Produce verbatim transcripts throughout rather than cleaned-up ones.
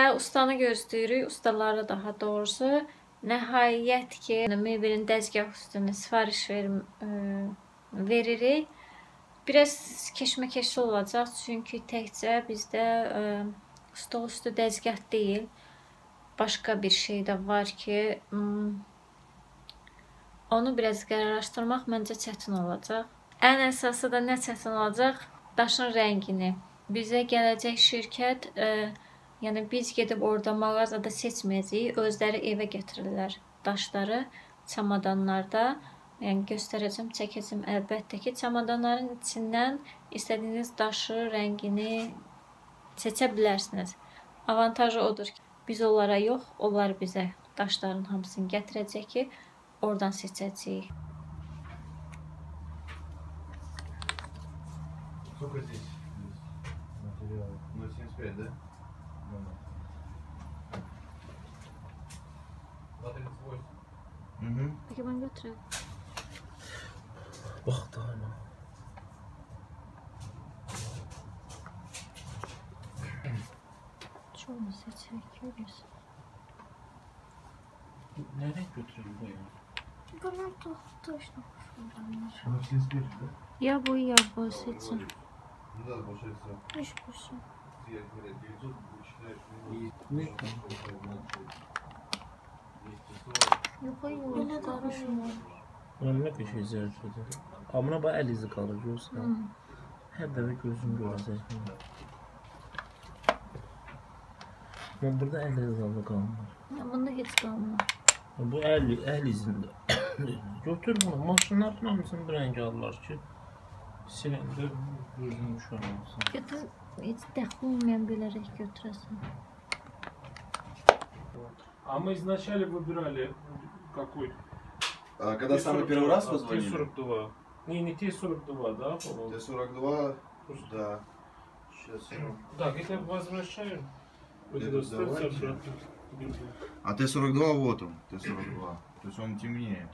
Hələ ustanı gözləyirik, ustaları daha doğrusu. Nəhayət ki, mebelin dəzgah üstünü sifariş verim, veririk. Biraz keşməkeşli olacaq, çünki təkcə bizdə stol üstü dəzgah deyil. Başqa bir şey də var ki, onu biraz qərarlaşdırmaq məncə çətin olacaq. Ən əsası da nə çətin olacaq? Daşın rəngini. Bizə gələcək şirkət, yəni biz gedib orada mağazada seçməyəcəyik, özləri evə gətirirlər daşları çamadanlarda. Yəni göstərəcəm, çəkəcəm əlbəttə ki, çamadanların içindən istədiyiniz daşı, rəngini seçə bilərsiniz. Avantajı odur ki, biz onlara yox, onlar bizə daşların hamısını gətirəcək ki, oradan seçəcəyik. Сколько здесь материалов? ноль семьдесят пять, да? два тридцать восемь. Peki ben götüreyim. Bak daha ne? Çoğunu seçerek görüyorsun. Nereye götüreyim bu ya? Bunlar точно ноль семьдесят пять, да? Ya bu ya bu seçin. Ну да, получается. Hiç kusur. девятьсот, считаешь, Ne? Yok hayır. Öyle karışmıyor. Önüne bir şey zerrede. Amına bak el izi kalır görsen. Her dəfə gözüm görəcək. Ben burada el izi kalmır. Bunda hiç kalmıyor. Bu el, el izində. Götür bunu. Maşınların hamısını bir rəng alırlar ki, siləndə gözüm uşanmasın. Götür, hiç dəxli olmayan bilərək götürəsən. А мы изначально выбирали какой? А когда самый первый раз позвонили? Т сорок два. Не, не Т сорок два, да, по-моему? Т сорок два, да. Сейчас я... Так, это возвращаем. Вот Это это ставьте давайте. обратно. А Т сорок два вот он, Т сорок два. То есть он темнее.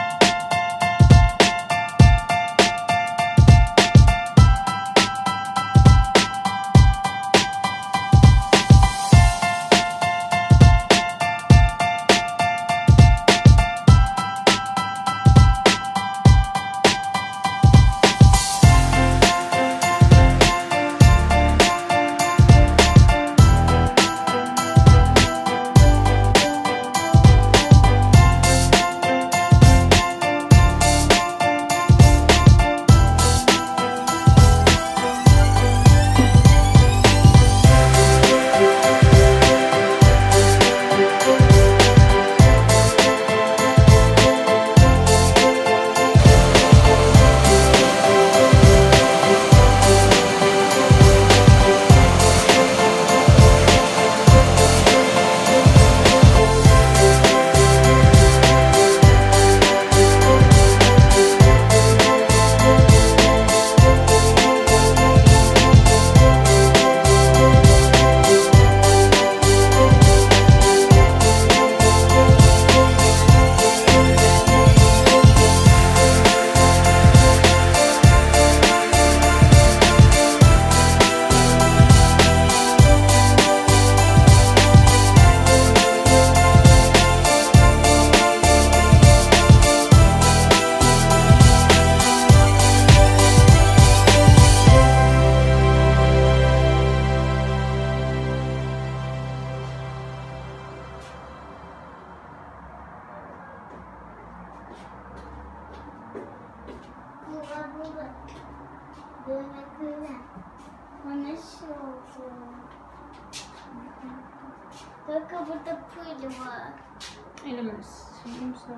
Только будто пыль var. Elimiz. Elimiz.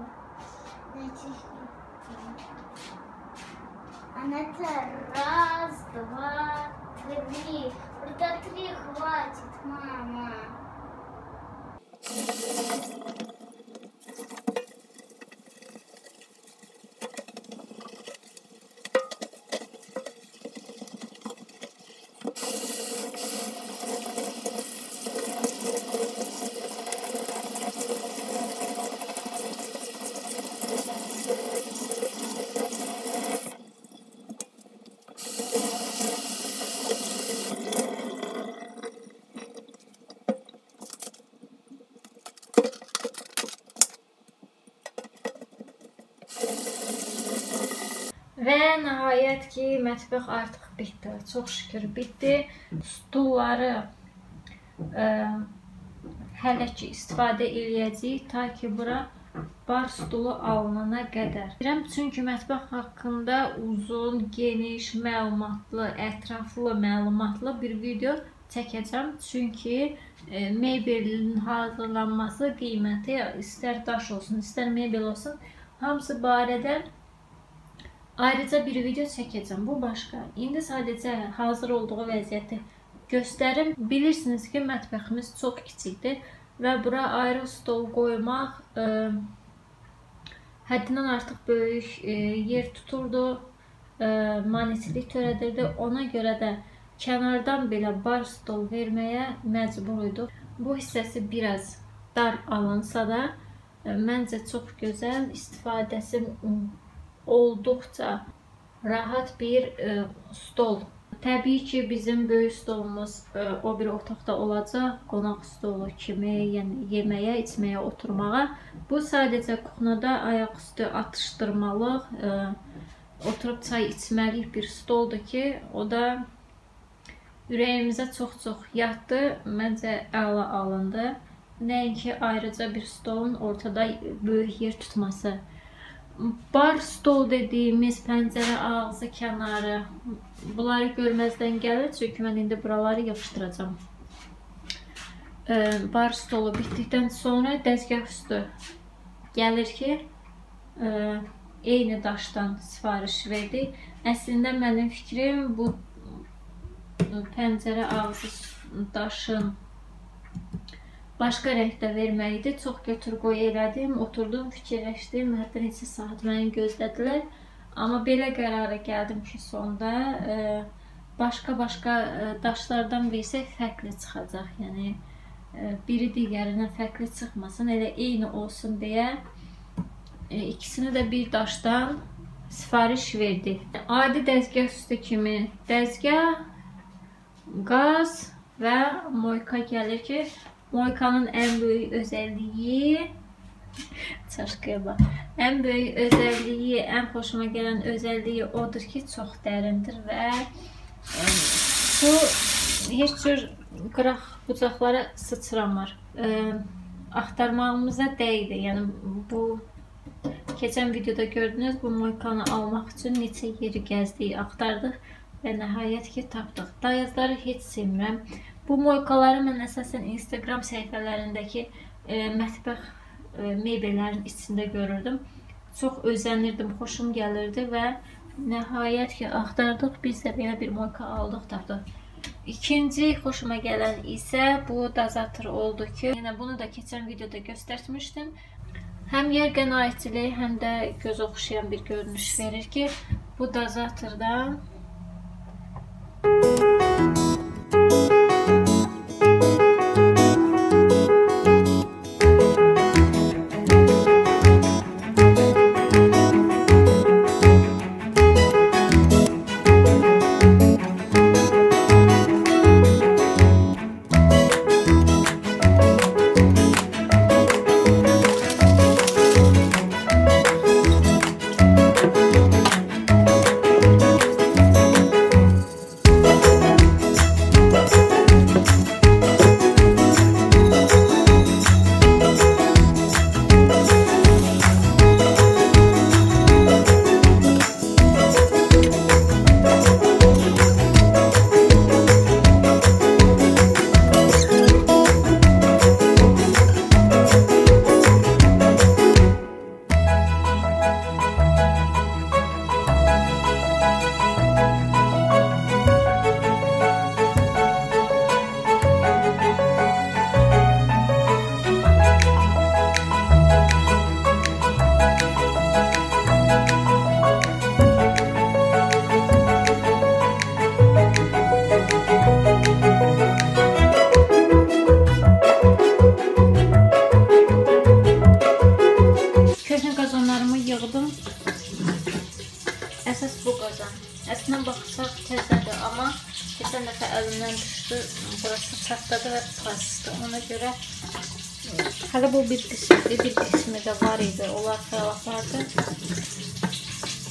Анетта, раз, два, три. Только три хватит, мама. nəhayət ki, mətbəx artıq bitdi. Çox şükür bitdi. Stulları ə, hələ ki istifadə eləyəcəyik ta ki bura bar stulu alınana qədər. Deyirəm, çünki mətbəx haqqında uzun, geniş, məlumatlı, ətraflı, məlumatlı bir video çəkəcəm. Çünki e, mebelin hazırlanması qiyməti istər daş olsun, istər mebel olsun, hamısı barədə ayrıca bir video çəkəcəm. Bu başqa. İndi sadəcə hazır olduğu vəziyyəti göstərim. Bilirsiniz ki, mətbəximiz çox kiçikdir və bura ayrı stol qoymaq e, həddindən artıq böyük e, yer tuturdu, e, maneçilik törədirdi. Ona görə də kənardan belə bar stol verməyə məcbur idik. Bu hissəsi biraz dar alınsa da e, məncə çox gözəl, istifadəsi olduqca rahat bir e, stol. Təbii ki, bizim böyük stolumuz e, o bir otaqda olacaq, qonaq stolu kimi, yəni yeməyə, içməyə, oturmağa. Bu sadəcə kuxnada ayaqüstü atışdırmalıq, e, oturub çay içməliyik bir stoldur ki, o da ürəyimizə çox-çox yatdı, məncə əla alındı. Nəinki ayrıca bir stolun ortada böyük yer tutması. Bar stol dediyimiz pəncərə ağzı, kənarı, bunları görməzdən gəlir, çünki mən indi buraları yapışdıracağım. Bar stolu bitdikdən sonra dəzgah üstü gəlir ki, eyni daşdan sifariş verdik. Əslində mənim fikrim bu pəncərə ağzı daşın başqa rəngdə verməliydi. Çox götür qoy elədim, oturdum, fikirləşdim, hətta neçə saat məni gözlədilər. Amma belə qərara gəldim ki, sonda başqa-başqa daşlardan versək fərqli çıxacaq. Yəni, biri digərindən fərqli çıxmasın, elə eyni olsun deyə ikisini də bir daşdan sifariş verdik. Adi dəzgah üstü kimi dəzgah, qaz və moyka gəlir ki, moykanın ən böyük özəlliyi, çaşqıya bax, ən böyük özəlliyi, ən xoşuma gələn özəlliyi odur ki, çox dərindir və su heç cür qıraq bucaqlara sıçramır. Axtarmağımıza dəydi. Yəni, bu keçən videoda gördünüz, bu moykanı almaq üçün neçə yeri gəzdik, axtardıq və nəhayət ki, tapdıq. Dayazları heç sevmirəm. Bu moykaları mən əsasən Instagram səhifələrindəki e, mətbəx e, mebellərin içində görürdüm. Çox özənirdim, xoşum gəlirdi və nəhayət ki, axtardıq, biz də belə bir moyka aldıq, tapdıq. İkinci xoşuma gələn isə bu dazatır oldu ki, yəni bunu da keçən videoda göstərmişdim. Həm yer qənaətçiliyi, həm də göz oxşayan bir görünüş verir ki, bu dazatırdan Əslində baxsaq təzədir, amma keçən dəfə əlimdən düşdü, burası çatladı və pasdı. Ona görə hələ bu bir qismi, bir qismi də var idi, onlar fəraq vardı.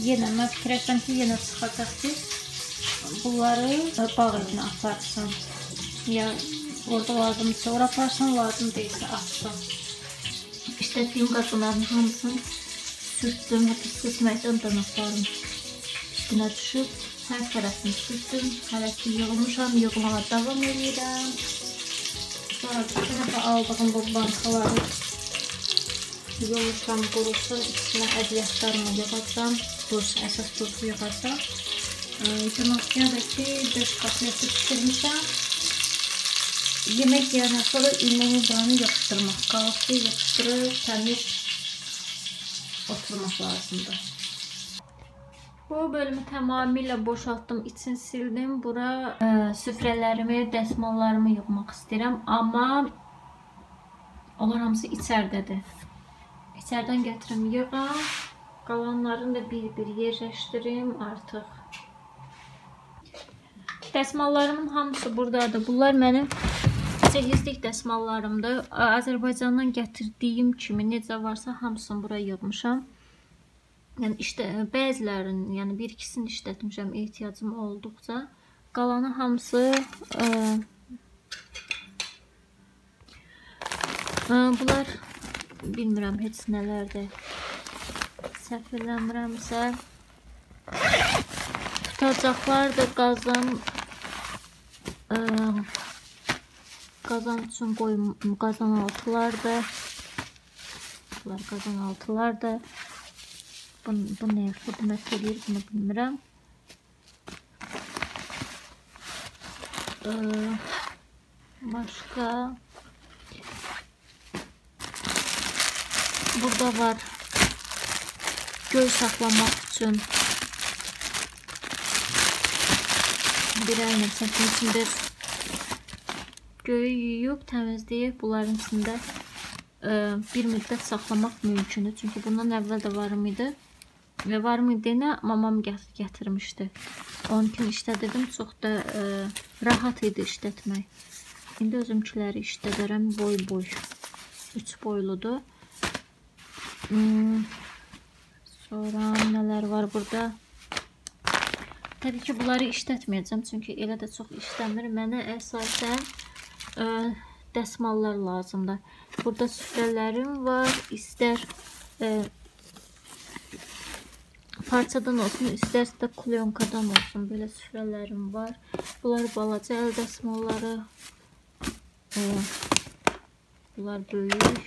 yenə mən fikirləşirəm ki, yenə çıxacaq ki, bunları bağ evinə aparsın. Ya orada lazımdırsa, ora aparsın, lazım deyilsə atsın. İşlətdiyim qazanların hamısını sürtdüm, hətta sürtməkdən danaqlarım üstünə düşüb, hər tərəfini sürtdüm, hələsi yığılmışam, yığmağa davam edirəm. Sonra bir dəfə aldığım bu bankaları yumuşam, qurusun, içinə ədiyyatlarımı yığacam, dursun, əsas dursu yığacam. Cəmaatiyadakı beş qatleti pişirmişəm. Yemək yiyəndən sonra ümumi buranı yapışdırmaq qalıb ki, yapışdırıb, təmiz oturmaq lazımdır. Bu bölümü tamamilə boşaltdım, için sildim. Bura ə, süfrələrimi, dəsmallarımı yığmaq istəyirəm, amma onlar hamısı içərdədir. İçərdən gətirim yığam, qalanlarını da bir-bir yerləşdirim artıq. Dəsmallarımın hamısı buradadır. Bunlar mənim cehizlik dəsmallarımdır. Azərbaycandan gətirdiyim kimi necə varsa hamısını buraya yığmışam. Yəni işte bəzilərinin, yəni bir ikisini işlətmişəm ehtiyacım olduqca. Qalanı hamısı ə, ə, bunlar bilmirəm heç nələrdir. Səhv eləmirəmsə tutacaqlardır qazan ə, qazan üçün qoyum, qazan altılardır. Bunlar qazan altılardır. Bu, bu nəyə xidmət edir, bunu bilmirəm. Ee, başqa burada var göy saxlamaq üçün bir əllə çəkin içində göyü yuyub təmizləyib bunların içində e, bir müddət saxlamaq mümkündür. Çünki bundan əvvəl də varım idi. Və varım idiyinə mamam gətirmişdi. Onun üçün işlədirdim. Çox da e, rahat idi işlətmək. İndi özümkiləri işlədərəm boy boy. Üç boyludur. Hmm. Sonra nələr var burada? Təbii ki bunları işlətməyəcəm. Çünki elə də çox işləmir. Mənə əsasən e, dəsmallar lazımdır. Burada süfrələrim var. İstər e, parçadan olsun, istərsə də kulyonkadan olsun. Belə süfrələrim var. Bunlar balaca əl dəsmalları. E, bunlar böyük.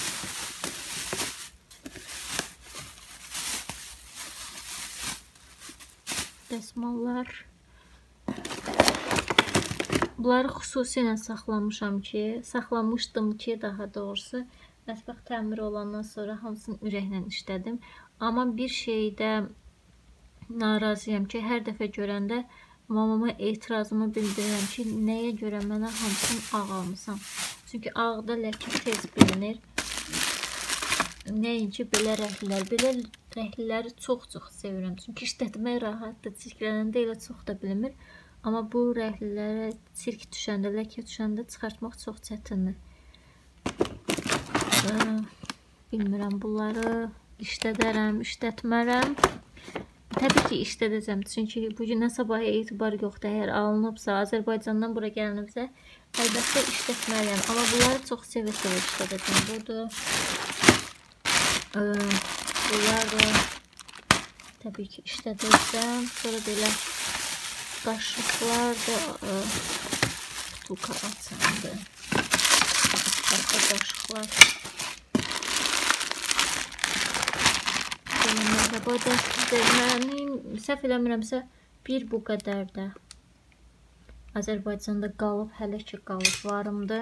Dəsmallar. Bunları xüsusilə saxlamışam ki, saxlamışdım ki, daha doğrusu mətbəx təmiri olandan sonra hamısını ürəklə işlədim. Amma bir şeydə narazıyam ki, hər dəfə görəndə mamama etirazımı bildirirəm ki, nəyə görə mənə hamısını ağ almışam. Çünki ağda ləkə tez bilinir. Nəinki belə rəhlilər. Belə rəhliləri çox-çox sevirəm. Çünki işlətmək rahatdır. Çirklənəndə elə çox da bilinmir. Amma bu rəhlilərə çirk düşəndə, ləkə düşəndə çıxartmaq çox çətindir. Bilmirəm, bunları işlədərəm, işlətmərəm. Təbii ki, işlədəcəm. Çünki bugündən sabaha etibar yoxdur. Əgər alınıbsa, Azərbaycandan bura gəlinibsə, əlbəttə işlətməliyəm. Amma bunları çox sevə-sevə işlədəcəm. Budur. Bunlar da təbii ki, işlədəcəm. Sonra belə qaşıqlar da butulka açandır. Başqa qaşıqlar. Merhaba mənim səhv eləmirəmsə bir bu qədər də Azərbaycanda qalıb, hələ ki qalıb varımdır.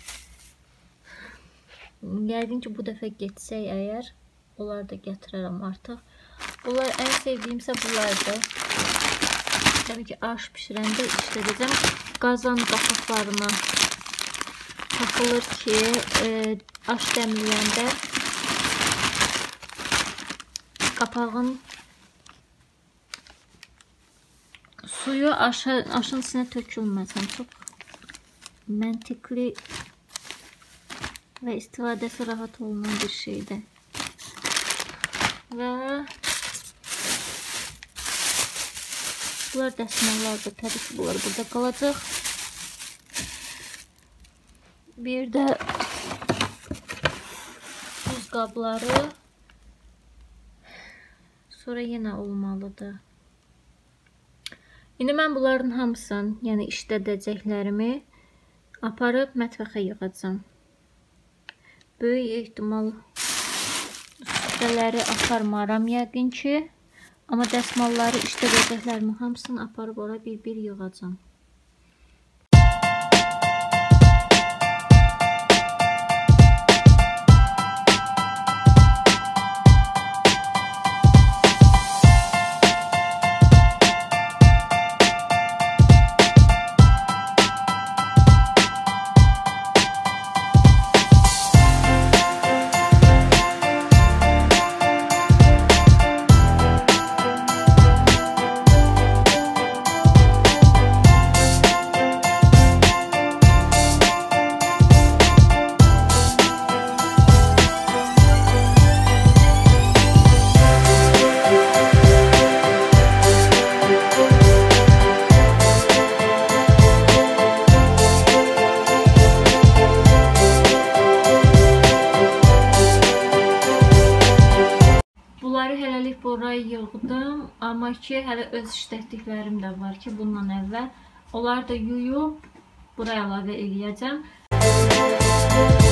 Yəqin ki bu dəfə getsək əgər, onlar da gətirərəm artıq. Bunlar ən sevdiyimsə bunlardır. Təbii ki aş pişirəndə işlədəcəm. Qazan qapaqlarına taxılır ki e, aş dəmləyəndə qapağın suyu aşa, aşın içine tökülməsin. Çox məntiqli və istifadəsi rahat olunan bir şeydir. Və Bunlar dəsmallar da təbii ki, bunlar burada qalacaq. Bir də buz qabları. Sonra yenə olmalıdır. İndi mən bunların hamısını, yəni işlədəcəklərimi aparıb mətbəxə yığacam. Böyük ehtimal süfrələri aparmaram yəqin ki. Amma dəsmalları işlədəcəklərimin hamısını aparıb ora bir-bir yığacam. Hələlik buraya yığdım, amma ki, hələ öz işlətdiklərim də var ki, bundan əvvəl. Onları da yuyub buraya əlavə eləyəcəm.